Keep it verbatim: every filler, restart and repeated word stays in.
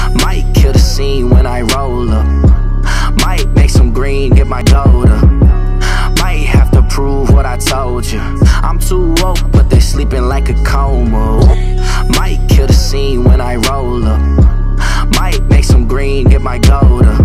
Might kill the scene when I roll up. Might make some green, get my gold up. Might have to prove what I told you. I'm too woke, but they sleeping like a coma. Might kill the scene when I roll up. Might make some green, get my gold up.